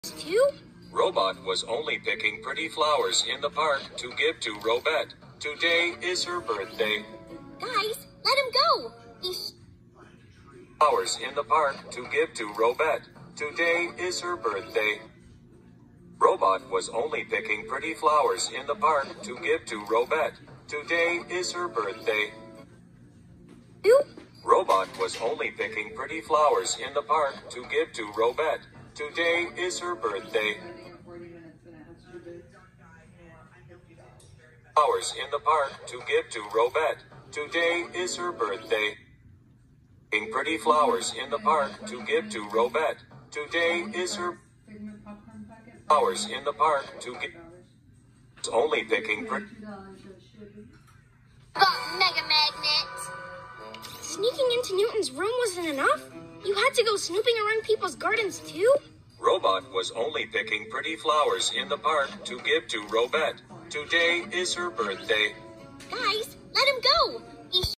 Too? Robot was only picking pretty flowers in the park to give to Robette. Today is her birthday. Guys, let him go. He's Flowers in the park to give to Robette. Today is her birthday. Robot was only picking pretty flowers in the park to give to Robette. Today is her birthday. too? Robot was only picking pretty flowers in the park to give to Robette. Today is her birthday. Flowers in the park to give to Robette. Today is her birthday. Picking pretty flowers in the park to give to Robette. Today is her flowers in the park to give. Only picking pretty. Mega Magnet. Sneaking into Newton's room wasn't enough? You had to go snooping around people's gardens too? Robot was only picking pretty flowers in the park to give to Robette. Today is her birthday. Guys, let him go.